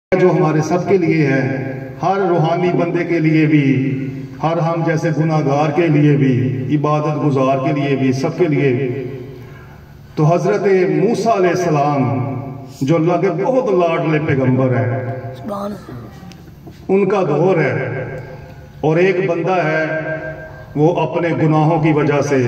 جو ہمارے سب کے لیے ہے، ہر روحانی بندے کے لیے بھی، ہر ہم جیسے گناہگار کے لیے بھی، عبادت گزار کے لیے بھی، سب کے لیے بھی۔ تو حضرت موسیٰ علیہ السلام جو اللہ کے بہت لاڈلے پیغمبر ہیں، ان کا دور ہے، اور ایک بندہ ہے وہ اپنے گناہوں کی وجہ سے،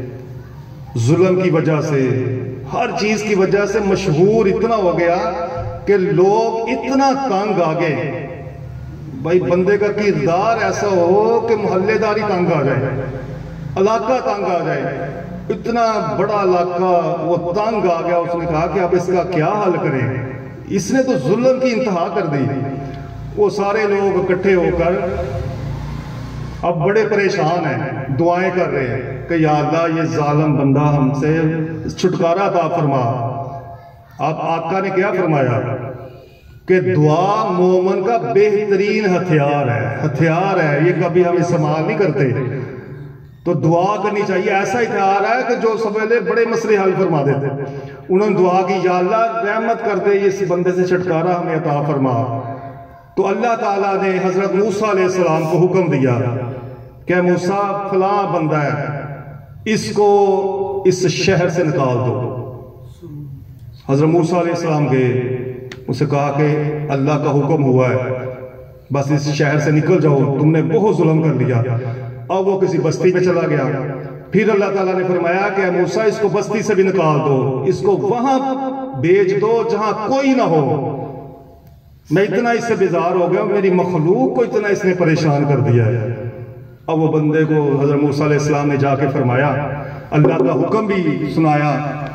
ظلم کی وجہ سے، ہر چیز کی وجہ سے مشہور اتنا ہو گیا کہ لوگ اتنا تنگ آ گئے۔ بھائی بندے کا کردار ایسا ہو کہ محلے داری تنگ آ جائے، علاقہ تنگ آ جائے، اتنا بڑا علاقہ وہ تنگ آ گیا۔ اس نے کہا کہ اب اس کا کیا حل کریں، اس نے تو ظلم کی انتہا کر دی۔ وہ سارے لوگ اکٹھے ہو کر اب بڑے پریشان ہیں، دعائیں کر رہے ہیں کہ یا اللہ یہ ظالم بندہ ہم سے چھٹکارا عطا فرما۔ اب آقا نے کیا فرمایا کہ دعا مومن کا بہترین ہتھیار ہے، یہ کبھی ہم استعمال نہیں کرتے۔ تو دعا کرنی چاہیے، ایسا ہتھیار ہے کہ جو سب پہلے بڑے مسئلے حل فرما دیتے۔ انہوں نے دعا کی یا اللہ رحمت کر دے، اس بندے سے چھٹکارا ہمیں عطا فرما۔ تو اللہ تعالیٰ نے حضرت موسیٰ علیہ السلام کو حکم دیا کہ موسیٰ فلاں بندہ ہے، اس کو اس شہر سے نکال دو۔ حضرت موسیٰ علیہ السلام گئے، اسے کہا کہ اللہ کا حکم ہوا ہے، بس اس شہر سے نکل جاؤ، تم نے بہت ظلم کر لیا۔ اب وہ کسی بستی میں چلا گیا، پھر اللہ تعالیٰ نے فرمایا کہ موسیٰ اس کو بستی سے بھی نکال دو، اس کو وہاں بھیج دو جہاں کوئی نہ ہو۔ میں اتنا اس سے بیزار ہو گیا، میری مخلوق کو اتنا اس نے پریشان کر دیا ہے۔ اب وہ بندے کو حضرت موسیٰ علیہ السلام نے جا کے فرمایا، اللہ کا حکم بھی سنایا،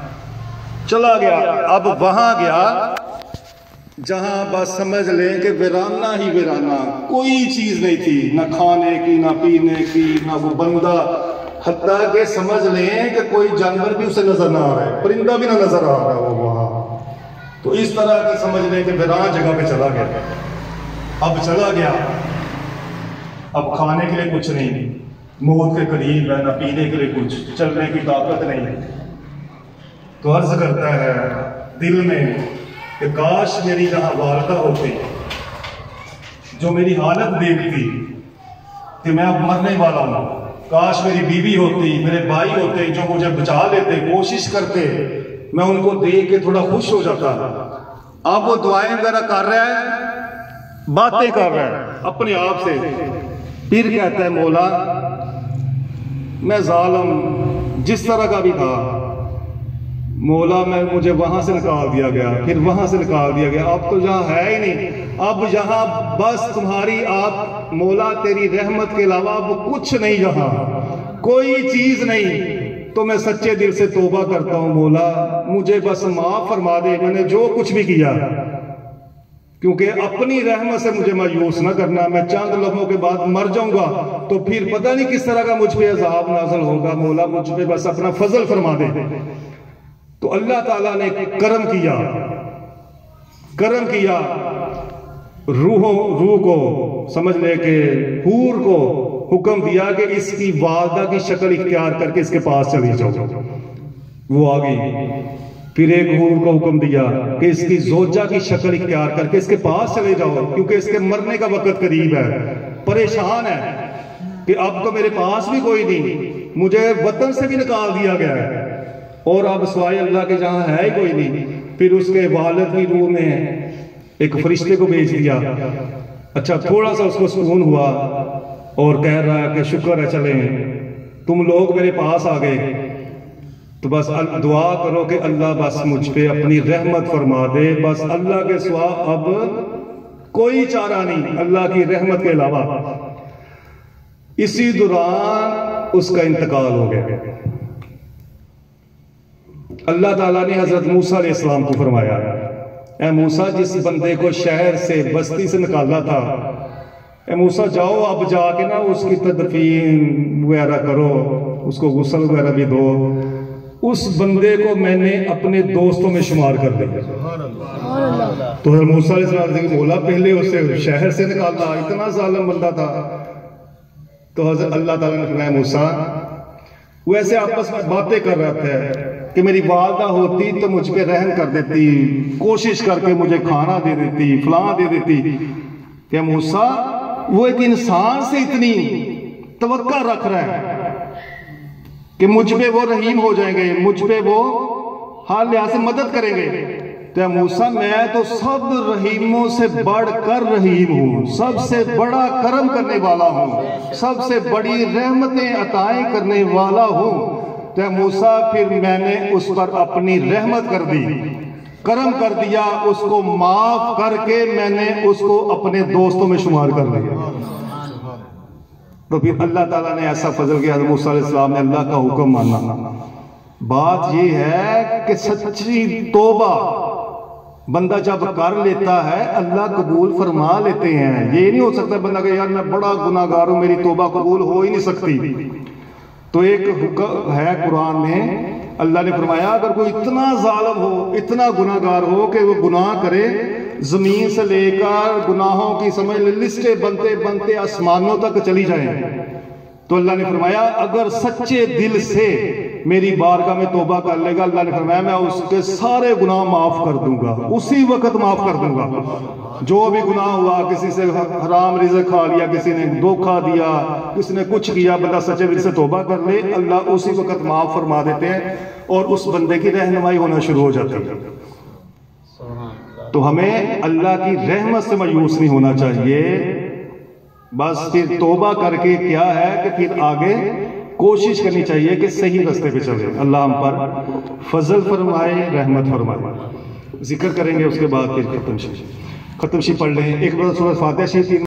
چلا گیا۔ اب وہاں گیا جہاں بس سمجھ لیں کہ ویرانہ ہی ویرانہ، کوئی چیز نہیں تھی، نہ کھانے کی، نہ پینے کی، نہ وہ بندہ، حتیٰ کہ سمجھ لیں کہ کوئی جانور بھی اسے نظر نہ آ رہا ہے، پرندہ بھی نہ نظر آ رہا ہے وہ وہاں۔ تو اس طرح کی سمجھ لیں کہ ویران جگہ پہ چلا گیا۔ اب چلا گیا، اب کھانے کے لیے کچھ نہیں، موت کے قریب ہے، نہ پینے کے لیے کچھ، چلنے کی طاقت نہیں۔ تو عرض کرتا ہے دل میں کہ کاش میری جہاں والدہ ہوتی جو میری حالت دیکھتی کہ میں اب مرنے والا ہوں، کاش میری بیوی ہوتی، میرے بھائی ہوتے جو مجھے بچا لیتے، کوشش کرتے، میں ان کو دیکھ کے تھوڑا خوش ہو جاتا۔ اب وہ دعائیں وغیرہ کر رہا ہے، باتیں کر رہا ہے اپنے آپ سے، پھر کہتا ہے مولا میں ظالم جس طرح کا بھی تھا، مولا مجھے وہاں سے نکال دیا گیا، پھر وہاں سے نکال دیا گیا، اب تو یہاں ہے ہی نہیں، اب یہاں بس تمہاری آپ مولا تیری رحمت کے علاوہ اب کچھ نہیں، یہاں کوئی چیز نہیں۔ تو میں سچے دل سے توبہ کرتا ہوں مولا مجھے بس معاف فرما دے، میں نے جو کچھ بھی کیا، کیونکہ اپنی رحمت سے مجھے مایوس نہ کرنا، میں چند لمحوں کے بعد مر جاؤں گا تو پھر پتہ نہیں کس طرح کا مجھ پہ عذاب نازل ہوگا، مولا مجھ پہ بس اپنا فضل فرما دے۔ تو اللہ تعالیٰ نے کرم کیا، روح کو سمجھ لے کہ حور کو حکم دیا کہ اس کی والدہ کی شکل اختیار کر کے اس کے پاس چلی جاؤ، وہ آ گئی۔ پھر ایک حور کو حکم دیا کہ اس کی زوجہ کی شکل اختیار کر کے اس کے پاس چلے جاؤ، کیونکہ اس کے مرنے کا وقت قریب ہے، پریشان ہے کہ اب تو میرے پاس بھی کوئی نہیں، مجھے وطن سے بھی نکال دیا گیا ہے، اور اب سوائے اللہ کے جہاں ہے ہی کوئی نہیں۔ پھر اس کے والد کی روح نے ایک فرشتے کو بھیج دیا، اچھا تھوڑا سا اس کو سکون ہوا، اور کہہ رہا ہے کہ شکر ہے چلیں تم لوگ میرے پاس آ گئے، تو بس دعا کرو کہ اللہ بس مجھ پہ اپنی رحمت فرما دے، بس اللہ کے سوا اب کوئی چارہ نہیں اللہ کی رحمت کے علاوہ۔ اسی دوران اس کا انتقال ہو گیا۔ اللہ تعالیٰ نے حضرت موسیٰ علیہ السلام کو فرمایا اے موسیٰ جس بندے کو شہر سے بستی سے نکالا تھا، اے موسیٰ جاؤ اب جا کے نا اس کی تدفین وغیرہ کرو، اس کو غسل وغیرہ بھی دو، اس بندے کو میں نے اپنے دوستوں میں شمار کر دیا۔ تو حضرت موسیٰ علیہ السلام نے مولا پہلے اسے شہر سے نکالا، اتنا ظالم بندہ تھا۔ تو حضرت اللہ تعالیٰ نے فرمایا موسیٰ وہ ایسے آپس میں باتیں کر رہا تھا، کہ میری والدہ ہوتی تو مجھ پہ رحم کر دیتی، کوشش کر کے مجھے کھانا دے دیتی، فلاں دے دیتی. کہ موسیٰ وہ ایک انسان سے اتنی توقع رکھ رہا ہے کہ مجھ پہ وہ رحیم ہو جائیں گے، مجھ پہ وہ ہر لحاظ سے مدد کریں گے. تو موسیٰ میں تو سب رحیموں سے بڑھ کر رحیم ہوں، سب سے بڑا کرم کرنے والا ہوں، سب سے بڑی رحمتیں عطائیں کرنے والا ہوں. تو موسیٰ پھر میں نے اس پر اپنی رحمت کر دی، کرم کر دیا، اس کو معاف کر کے میں نے اس کو اپنے دوستوں میں شمار کر لیا. تو پھر اللہ تعالیٰ نے ایسا فضل کیا، حضرت موسیٰ علیہ السلام نے اللہ کا حکم مانا. بات یہ ہے کہ سچی توبہ بندہ جب کر لیتا ہے اللہ قبول فرما لیتے ہیں. یہ نہیں ہو سکتا بندہ کہ یار میں بڑا گناہ گار ہوں، میری توبہ قبول ہو ہی نہیں سکتی. تو ایک حکم ہے قرآن میں، اللہ نے فرمایا اگر کوئی اتنا ظالم ہو، اتنا گناہ گار ہو کہ وہ گناہ کرے، زمین سے لے کر گناہوں کی سمجھ لسٹیں بنتے بنتے آسمانوں تک چلی جائیں، تو اللہ نے فرمایا اگر سچے دل سے میری بارگاہ میں توبہ کر لے گا، اللہ نے فرمایا میں اس کے سارے گناہ معاف کر دوں گا، اسی وقت معاف کر دوں گا. جو بھی گناہ ہوا، کسی سے حرام رزق کھا لیا، کسی نے دھوکہ دیا، کسی نے کچھ کیا، بندہ سچے دل سے توبہ کر لے، اللہ اسی وقت معاف فرما دیتے ہیں اور اس بندے کی رہنمائی ہونا شروع ہو جاتی ہے. تو ہمیں اللہ کی رحمت سے مایوس نہیں ہونا چاہیے. بس پھر توبہ کر کے کیا ہے کہ پھر آگے کوشش کرنی چاہیے کہ صحیح راستے پہ چلے. اللہ ہم پر فضل فرمائے، رحمت فرمائے. ذکر کریں گے اس کے بعد پھر ختم شریف پڑھ لیں. ایک بار سورۃ فاتحہ شریف